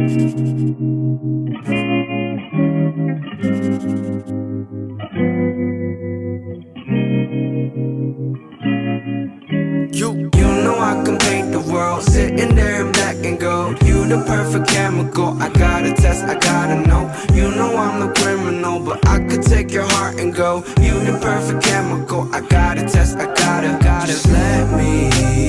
You know I can paint the world, sitting there in black and gold. You the perfect chemical, I gotta test, I gotta know. You know I'm the criminal, but I could take your heart and go. You the perfect chemical, I gotta test, I gotta. Just let me